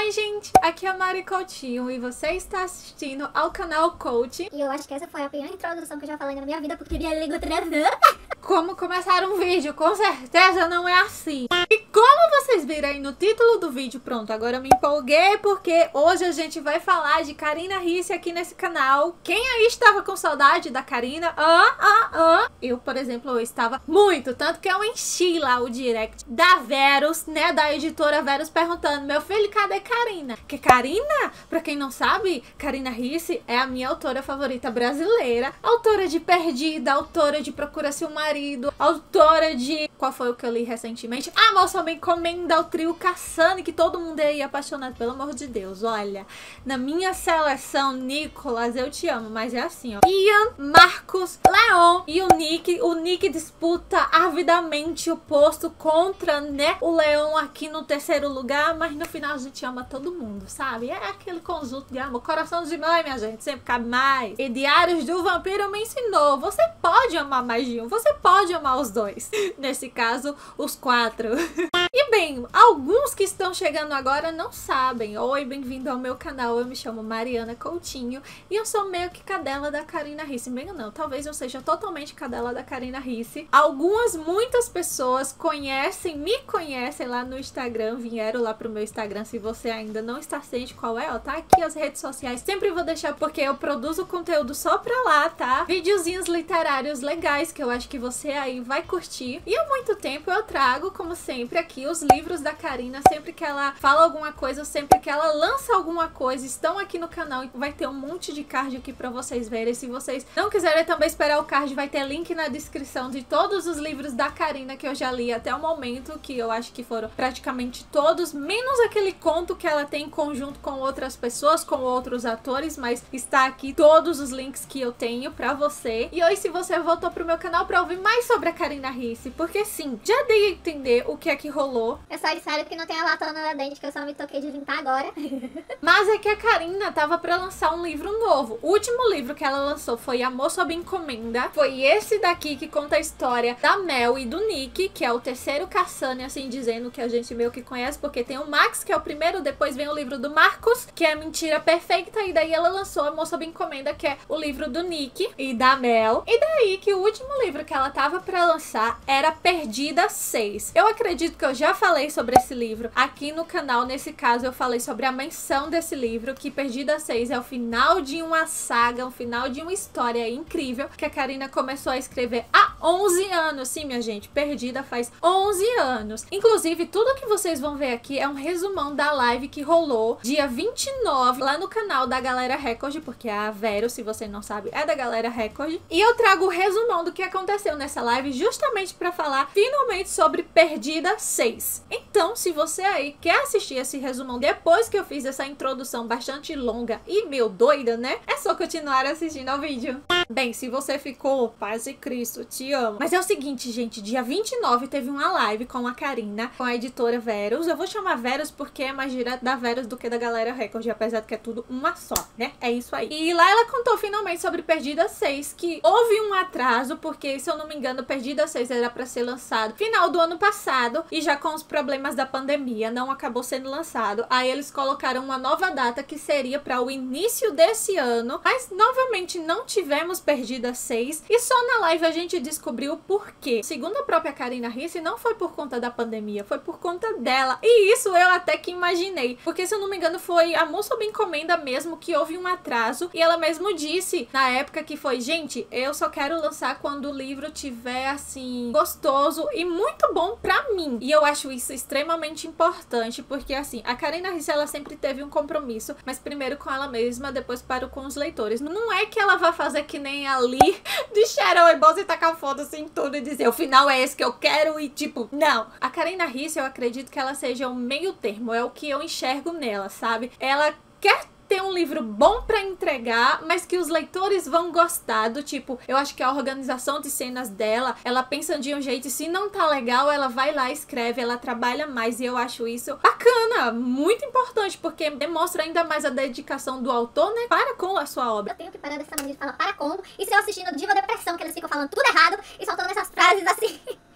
Oi gente, aqui é a Mari Coutinho e você está assistindo ao canal Coach. E eu acho que essa foi a pior introdução que eu já falei na minha vida, porque minha língua travou. Como começar um vídeo, com certeza não é assim. E como vocês viram aí no título do vídeo, pronto, agora eu me empolguei porque hoje a gente vai falar de Karina Ricci aqui nesse canal. Quem aí estava com saudade da Karina? Eu, por exemplo, eu estava muito, tanto que eu enchi lá o direct da Verus, né, da editora Verus, perguntando, meu filho, cadê Karina? Que Karina, pra quem não sabe, Karina Ricci é a minha autora favorita brasileira, autora de Perdida, autora de Procura-se um Marido, autora de... Qual foi o que eu li recentemente? A Moça Bem Comenda, o trio Cassane, que todo mundo aí é apaixonado, pelo amor de Deus. Olha, na minha seleção, Nicolas, eu te amo, mas é assim, ó. Ian, Marcos, Leon e o Nick disputa avidamente o posto contra, né, o Leon aqui no terceiro lugar, mas no final a gente ama todo mundo, sabe? É aquele conjunto de amor. Coração de mãe, minha gente, sempre cabe mais. E Diários do Vampiro me ensinou, você pode amar mais de um, você pode amar os dois. Nesse caso, os 4. E bem, alguns que estão chegando agora não sabem. Oi, bem-vindo ao meu canal, eu me chamo Mariana Coutinho e eu sou meio que cadela da Karina Ricci. Bem, não, talvez eu seja totalmente cadela da Karina Ricci. Muitas pessoas me conhecem lá no Instagram, vieram lá pro meu Instagram. Se você ainda não está ciente qual é, ó, tá aqui as redes sociais. Sempre vou deixar porque eu produzo conteúdo só pra lá, tá? Videozinhos literários legais que eu acho que você aí vai curtir. E há muito tempo eu trago, como sempre, aqui os livros da Karina. Sempre que ela fala alguma coisa, sempre que ela lança alguma coisa, estão aqui no canal. Vai ter um monte de card aqui pra vocês verem. Se vocês não quiserem também esperar o card, vai ter link na descrição de todos os livros da Karina que eu já li até o momento, que eu acho que foram praticamente todos, menos aquele conto que ela tem em conjunto com outras pessoas, com outros atores, mas está aqui todos os links que eu tenho pra você. E hoje, se você voltou pro meu canal pra ouvir mais sobre a Karina Ricci, porque sim, já dei a entender o que é que rolou. Eu só disseram porque não tem a latona na dente, que eu só me toquei de limpar agora. Mas é que a Karina tava pra lançar um livro novo. O último livro que ela lançou foi Amor Sob Encomenda. Foi esse daqui que conta a história da Mel e do Nick, que é o terceiro Cassane, assim dizendo, que a gente meio que conhece, porque tem o Max, que é o primeiro, depois vem o livro do Marcos, que é Mentira Perfeita, e daí ela lançou Amor Sob Encomenda, que é o livro do Nick e da Mel. E daí que o último livro que ela tava pra lançar era Perdida 6. Eu acredito que eu já falei sobre esse livro aqui no canal. Nesse caso eu falei sobre a menção desse livro, que Perdida 6 é o final de uma saga, o final de uma história incrível que a Karina começou a escrever há 11 anos. Sim, minha gente, Perdida faz 11 anos. Inclusive, tudo que vocês vão ver aqui é um resumão da live que rolou dia 29 lá no canal da Galera Record, porque a Vero, se você não sabe, é da Galera Record. E eu trago o resumão do que aconteceu nessa live justamente para falar finalmente sobre Perdida 6. Então, se você aí quer assistir esse resumão depois que eu fiz essa introdução bastante longa e meio doida, né? É só continuar assistindo ao vídeo. Bem, se você ficou, paz de Cristo, te amo. Mas é o seguinte, gente, dia 29 teve uma live com a Karina, com a editora Verus. Eu vou chamar Verus porque é mais direto da Verus do que da Galera Record, apesar de que é tudo uma só, né? É isso aí. E lá ela contou finalmente sobre Perdida 6, que houve um atraso, porque, se eu não me engano, Perdida 6 era pra ser lançado final do ano passado, e já com os problemas da pandemia não acabou sendo lançado. Aí eles colocaram uma nova data que seria para o início desse ano, mas novamente não tivemos Perdida 6, e só na live a gente descobriu o porquê. Segundo a própria Karina Ricci, não foi por conta da pandemia, foi por conta dela. E isso eu até que imaginei, porque, se eu não me engano, foi a Moça Sob Encomenda mesmo que houve um atraso, e ela mesmo disse na época que foi, gente, eu só quero lançar quando o livro tiver assim gostoso e muito bom pra mim. E eu acho isso extremamente importante, porque assim, a Karina Ricci, ela sempre teve um compromisso, mas primeiro com ela mesma, depois para com os leitores. Não é que ela vai fazer que nem ali de Sharon e Boss e tacar foda-se em tudo e dizer o final é esse que eu quero e tipo, não. A Karina Ricci, eu acredito que ela seja o meio termo, é o que eu enxergo nela, sabe? Ela quer ter um livro bom pra entregar, mas que os leitores vão gostar, do tipo, eu acho que a organização de cenas dela, ela pensa de um jeito, e se não tá legal, ela vai lá, escreve, ela trabalha mais, e eu acho isso bacana, muito importante, porque demonstra ainda mais a dedicação do autor, né, para com a sua obra. Eu tenho que parar dessa maneira de falar para como, e se eu assistindo Diva Depressão, que eles ficam falando tudo errado, e soltando essas frases assim...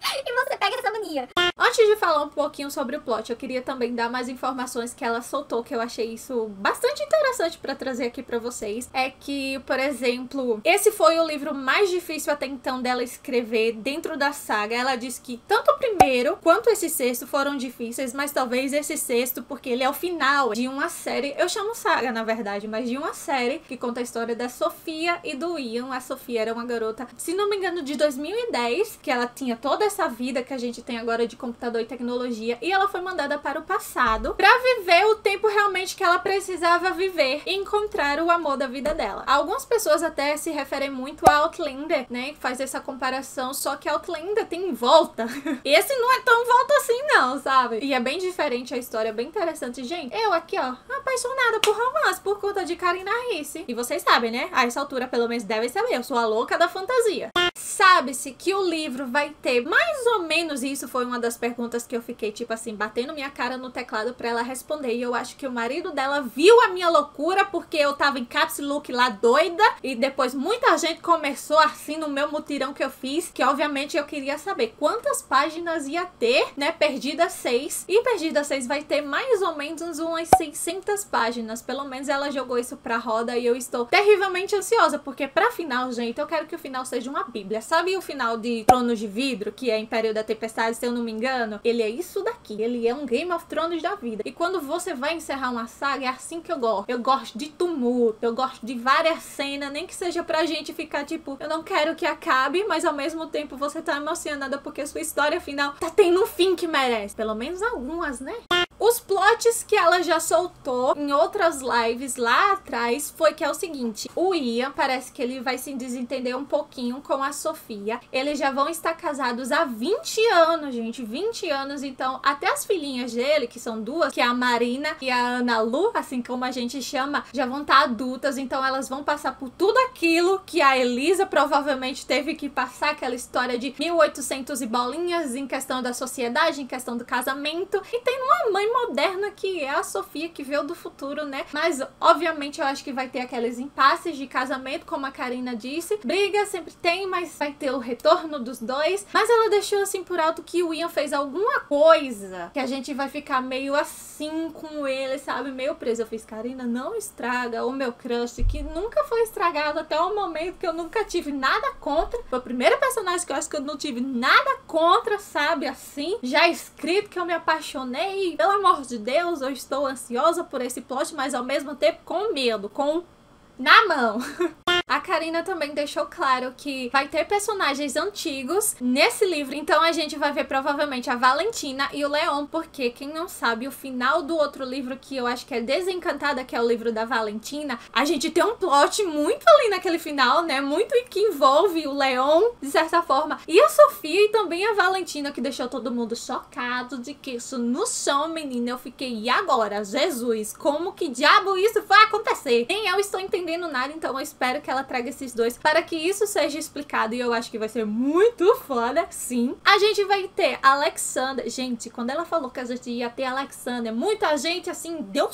E você pega essa mania. Antes de falar um pouquinho sobre o plot, eu queria também dar mais informações que ela soltou, que eu achei isso bastante interessante pra trazer aqui pra vocês. É que, por exemplo, esse foi o livro mais difícil até então dela escrever dentro da saga. Ela diz que tanto o primeiro quanto esse sexto foram difíceis, mas talvez esse sexto, porque ele é o final de uma série, eu chamo saga na verdade, mas de uma série que conta a história da Sofia e do Ian. A Sofia era uma garota, se não me engano, de 2010, que ela tinha toda essa vida que a gente tem agora de computador e tecnologia, e ela foi mandada para o passado pra viver o tempo realmente que ela precisava viver e encontrar o amor da vida dela. Algumas pessoas até se referem muito a Outlander, né, que faz essa comparação, só que Outlander tem volta. Esse não é tão volta assim não, sabe? E é bem diferente a história, é bem interessante. Gente, eu aqui, ó, apaixonada por romance por conta de Karina Ricci. E vocês sabem, né? A essa altura, pelo menos, devem saber, eu sou a louca da fantasia. Sabe-se que o livro vai ter mais ou menos isso, foi uma das perguntas que eu fiquei, tipo assim, batendo minha cara no teclado pra ela responder. E eu acho que o marido dela viu a minha loucura, porque eu tava em caps look lá doida, e depois muita gente começou assim no meu mutirão que eu fiz, que obviamente eu queria saber quantas páginas ia ter, né? Perdida 6. E Perdida 6 vai ter mais ou menos umas 600 páginas. Pelo menos ela jogou isso pra roda e eu estou terrivelmente ansiosa, porque pra final, gente, eu quero que o final seja uma bíblia. Sabe o final de Tronos de Vidro, que é Império da Tempestade, se eu não me engano? Ele é isso daqui. Ele é um Game of Thrones da vida. E quando você vai encerrar uma saga, é assim que eu gosto. Eu gosto de tumulto, eu gosto de várias cenas, nem que seja pra gente ficar tipo, eu não quero que acabe, mas ao mesmo tempo você tá emocionada porque sua história final tá tendo um fim que merece. Pelo menos algumas, né? Os plots que ela já soltou em outras lives lá atrás foi que é o seguinte: o Ian parece que ele vai se desentender um pouquinho com a Sofia. Eles já vão estar casados há 20 anos, gente, 20 anos. Então até as filhinhas dele, que são duas, que é a Marina e a Ana Lu, assim como a gente chama, já vão estar adultas. Então elas vão passar por tudo aquilo que a Elisa provavelmente teve que passar, aquela história de 1800 e bolinhas em questão da sociedade, em questão do casamento. E tem uma mãe moderna que é a Sofia, que veio do futuro, né? Mas obviamente eu acho que vai ter aqueles impasses de casamento, como a Karina disse. Briga sempre tem, mas vai ter o retorno dos dois. Mas ela deixou assim por alto que o Ian fez alguma coisa que a gente vai ficar meio assim com ele, sabe? Meio preso. Eu fiz, Karina, não estraga o meu crush, que nunca foi estragado até o momento, que eu nunca tive nada contra. Foi o primeiro personagem que eu acho que eu não tive nada contra, sabe? Assim, já escrito que eu me apaixonei. Pelo amor de Deus, eu estou ansiosa por esse plot, mas ao mesmo tempo com medo, com na mão. A Karina também deixou claro que vai ter personagens antigos nesse livro, então a gente vai ver provavelmente a Valentina e o Leon, porque quem não sabe, o final do outro livro que eu acho que é Desencantada, que é o livro da Valentina, a gente tem um plot muito ali naquele final, né, muito que envolve o Leon, de certa forma, e a Sofia e também a Valentina, que deixou todo mundo chocado de que isso no chão, menina. Eu fiquei, e agora? Jesus, como que diabo isso vai acontecer? Nem eu estou entendendo nada, então eu espero que ela traga esses dois para que isso seja explicado, e eu acho que vai ser muito foda, sim. A gente vai ter Alexander. Gente, quando ela falou que a gente ia ter Alexander, muita gente, assim, deu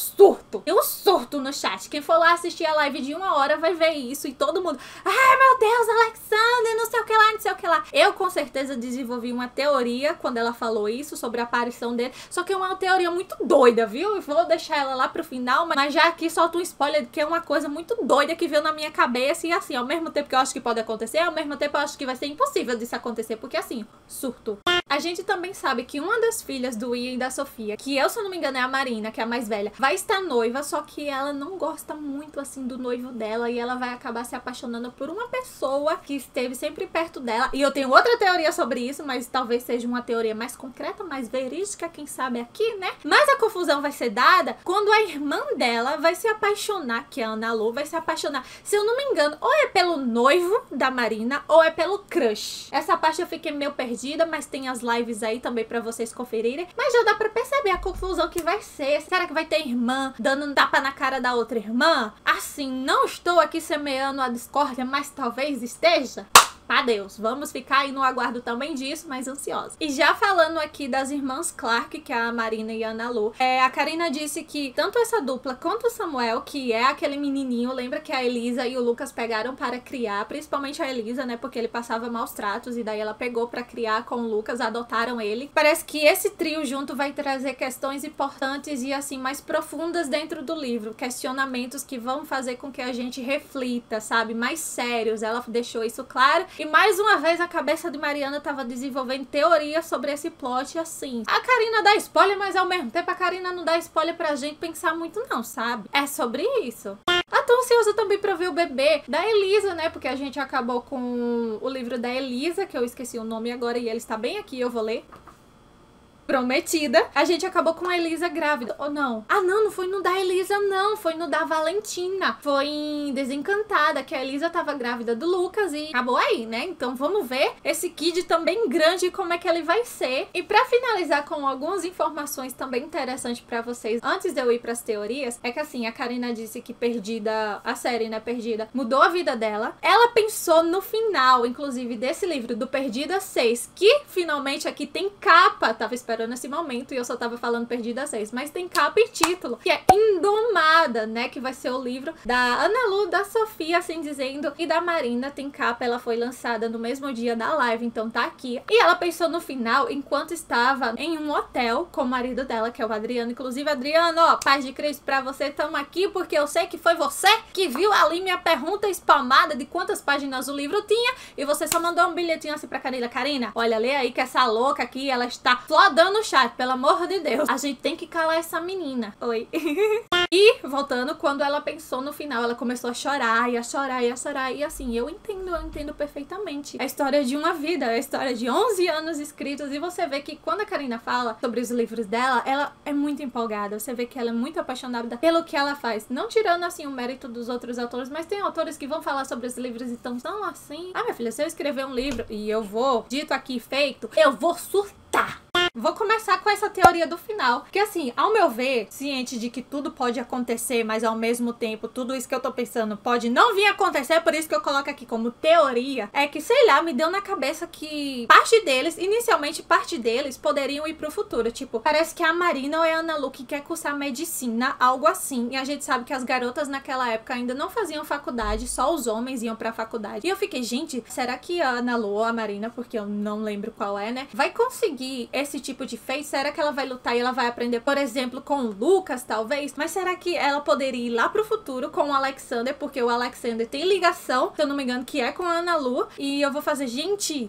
surto no chat. Quem for lá assistir a live de 1 hora vai ver isso, e todo mundo, ai meu Deus, Alexander, não sei o que lá, não sei o que lá. Eu com certeza desenvolvi uma teoria quando ela falou isso, sobre a aparição dele, só que é uma teoria muito doida, viu? Eu vou deixar ela lá pro final, mas já aqui solto um spoiler, que é uma coisa muito doida que veio na minha cabeça. E assim, ao mesmo tempo que eu acho que pode acontecer, ao mesmo tempo eu acho que vai ser impossível disso acontecer, porque assim, surto. A gente também sabe que uma das filhas do Ian e da Sofia, que eu, se eu não me engano, é a Marina, que é a mais velha, vai estar noiva, só que ela não gosta muito, assim, do noivo dela, e ela vai acabar se apaixonando por uma pessoa que esteve sempre perto dela. E eu tenho outra teoria sobre isso, mas talvez seja uma teoria mais concreta, mais verídica, quem sabe aqui, né? Mas a confusão vai ser dada quando a irmã dela vai se apaixonar, que é a Ana Lu, vai se apaixonar, se eu não me engano, ou é pelo noivo da Marina, ou é pelo crush. Essa parte eu fiquei meio perdida, mas tem as lives aí também pra vocês conferirem. Mas já dá pra perceber a confusão que vai ser. Será que vai ter irmã dando um tapa na cara da outra irmã? Assim, não estou aqui semeando a discórdia, mas talvez esteja. Adeus. Vamos ficar aí no aguardo também disso, mas ansiosa. E já falando aqui das irmãs Clark, que é a Marina e a Ana Lu, a Karina disse que tanto essa dupla quanto o Samuel, que é aquele menininho, lembra que a Elisa e o Lucas pegaram para criar, principalmente a Elisa, né, porque ele passava maus tratos e daí ela pegou para criar com o Lucas, adotaram ele. Parece que esse trio junto vai trazer questões importantes e assim mais profundas dentro do livro, questionamentos que vão fazer com que a gente reflita, sabe, mais sérios. Ela deixou isso claro. E mais uma vez a cabeça de Mariana tava desenvolvendo teorias sobre esse plot assim. A Karina dá spoiler, mas ao mesmo tempo a Karina não dá spoiler pra gente pensar muito não, sabe? É sobre isso. Tô ansiosa também pra ver o bebê da Elisa, né? Porque a gente acabou com o livro da Elisa, que eu esqueci o nome agora e ele está bem aqui, eu vou ler. Prometida. A gente acabou com a Elisa grávida. Ou não? Ah, não foi no da Elisa, não. Foi no da Valentina. Foi em Desencantada, que a Elisa tava grávida do Lucas e acabou aí, né? Então vamos ver esse kid também grande, como é que ele vai ser. E pra finalizar com algumas informações também interessantes pra vocês, antes de eu ir pras teorias, é que assim, a Karina disse que Perdida, a série, né, Perdida, mudou a vida dela. Ela pensou no final, inclusive, desse livro, do Perdida 6, que finalmente aqui tem capa. Tava esperando nesse momento e eu só tava falando Perdida 6, mas tem capa e título, que é Indomada, né, que vai ser o livro da Ana Lu, da Sofia, assim dizendo, e da Marina. Tem capa, ela foi lançada no mesmo dia da live, então tá aqui. E ela pensou no final, enquanto estava em um hotel com o marido dela, que é o Adriano. Inclusive, Adriano, ó, paz de Cristo pra você, tamo aqui porque eu sei que foi você que viu ali minha pergunta spamada de quantas páginas o livro tinha, e você só mandou um bilhetinho assim pra Karina. Karina, olha, lê aí que essa louca aqui, ela está flodando no chat, pelo amor de Deus. A gente tem que calar essa menina. Oi. E, voltando, quando ela pensou no final, ela começou a chorar e a chorar e a chorar. E assim, eu entendo perfeitamente. É a história de uma vida, é a história de 11 anos escritos. E você vê que quando a Karina fala sobre os livros dela, ela é muito empolgada. Você vê que ela é muito apaixonada pelo que ela faz. Não tirando, assim, o mérito dos outros autores, mas tem autores que vão falar sobre os livros e tão assim. Ah, minha filha, se eu escrever um livro e eu vou, dito aqui, feito, eu vou surtar. Vou começar com essa teoria do final, que assim, ao meu ver, ciente de que tudo pode acontecer, mas ao mesmo tempo, tudo isso que eu tô pensando pode não vir a acontecer, por isso que eu coloco aqui como teoria, é que, sei lá, me deu na cabeça que inicialmente parte deles poderiam ir pro futuro, tipo, parece que a Marina ou a Ana Lu que quer cursar medicina, algo assim, e a gente sabe que as garotas naquela época ainda não faziam faculdade, só os homens iam pra faculdade, e eu fiquei, gente, será que a Ana Lu ou a Marina, porque eu não lembro qual é, né, vai conseguir esse tipo de feito? Será que ela vai lutar e ela vai aprender, por exemplo, com o Lucas, talvez? Mas será que ela poderia ir lá pro futuro com o Alexander? Porque o Alexander tem ligação, se eu não me engano, que é com a Ana Lu. E eu vou fazer, gente,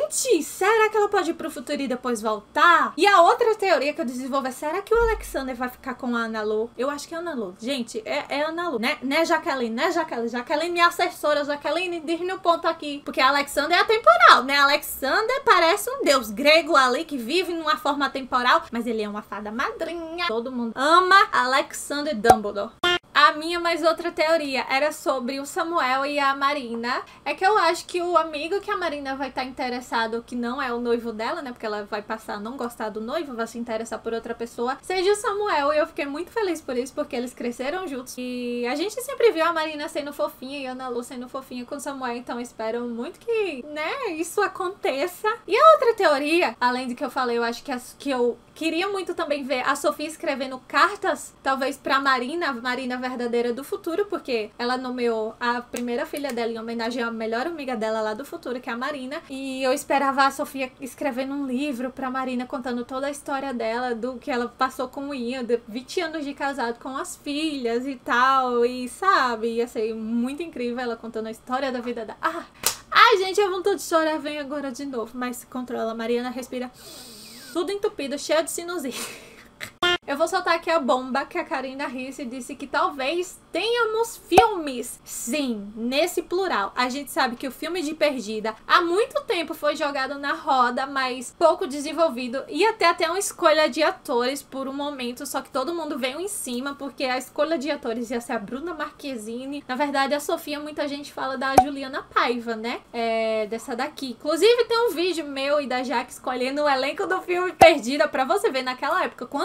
será que ela pode ir pro futuro e depois voltar? E a outra teoria que eu desenvolvo é, será que o Alexander vai ficar com a Ana Lu? Eu acho que é a Ana Lu. Gente, é a Ana Lu, né, Jaqueline? Né, Jaqueline? Jaqueline, minha assessora. Jaqueline, diz-me um ponto aqui. Porque a Alexander é atemporal, né? Alexander parece um deus grego ali que vive numa forma temporal, mas ele é uma fada madrinha. Todo mundo ama Alexander Dumbledore. A minha mais outra teoria era sobre o Samuel e a Marina. É que eu acho que o amigo que a Marina vai estar interessado, que não é o noivo dela, né? Porque ela vai passar a não gostar do noivo, vai se interessar por outra pessoa, seja o Samuel. E eu fiquei muito feliz por isso, porque eles cresceram juntos. E a gente sempre viu a Marina sendo fofinha e a Ana Lu sendo fofinha com o Samuel. Então eu espero muito que, né, isso aconteça. E a outra teoria, além de que eu falei, eu acho que eu queria muito também ver a Sofia escrevendo cartas, talvez pra Marina, a Marina verdadeira do futuro, porque ela nomeou a primeira filha dela em homenagem à melhor amiga dela lá do futuro, que é a Marina. E eu esperava a Sofia escrevendo um livro pra Marina, contando toda a história dela, do que ela passou com o Ian, 20 anos de casado com as filhas e tal. E sabe, ia ser muito incrível ela contando a história da vida dela. Ai, gente, a vontade de chorar vem agora de novo. Mas se controla, Mariana, respira. Tudo entupido, cheio de sinusite. Eu vou soltar aqui a bomba que a Karina Risse disse que talvez tenhamos filmes. Sim, nesse plural. A gente sabe que o filme de Perdida há muito tempo foi jogado na roda, mas pouco desenvolvido. Ia ter até uma escolha de atores por um momento, só que todo mundo veio em cima, porque a escolha de atores ia ser a Bruna Marquezine. Na verdade, a Sofia, muita gente fala da Juliana Paiva, né? Dessa daqui. Inclusive, tem um vídeo meu e da Jaque escolhendo o elenco do filme Perdida, pra você ver naquela época quantos anos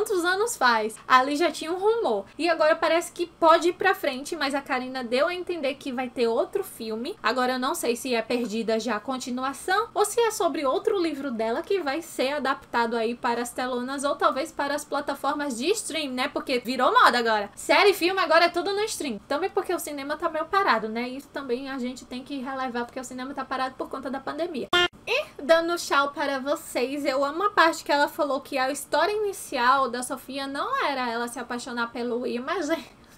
nos faz. Ali já tinha um rumor. E agora parece que pode ir pra frente, mas a Karina deu a entender que vai ter outro filme. Agora eu não sei se é Perdida já a continuação ou se é sobre outro livro dela que vai ser adaptado aí para as telonas ou talvez para as plataformas de stream, né? Porque virou moda agora. Série e filme agora é tudo no stream. Também porque o cinema tá meio parado, né? Isso também a gente tem que relevar porque o cinema tá parado por conta da pandemia. E dando tchau para vocês, eu amo a parte que ela falou que a história inicial da Sofia não era ela se apaixonar pelo Will, mas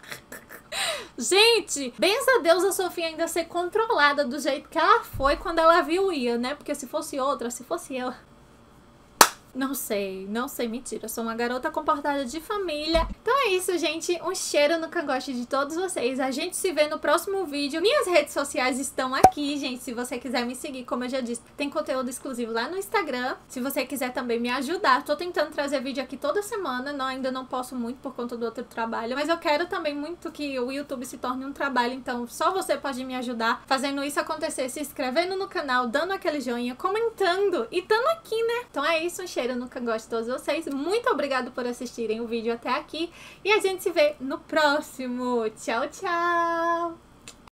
gente, benza a Deus a Sofia ainda ser controlada do jeito que ela foi quando ela viu o Ian, né? Porque se fosse outra, se fosse ela... Não sei, mentira. Eu sou uma garota comportada de família. Então é isso, gente. Um cheiro no cangote de todos vocês. A gente se vê no próximo vídeo. Minhas redes sociais estão aqui, gente. Se você quiser me seguir, como eu já disse, tem conteúdo exclusivo lá no Instagram. Se você quiser também me ajudar. Tô tentando trazer vídeo aqui toda semana. Ainda não posso muito por conta do outro trabalho. Mas eu quero também muito que o YouTube se torne um trabalho. Então só você pode me ajudar fazendo isso acontecer. Se inscrevendo no canal, dando aquele joinha, comentando e estando aqui, né? Então é isso, um cheiro no cangote de todos vocês. Muito obrigado por assistirem o vídeo até aqui. E a gente se vê no próximo. Tchau, tchau!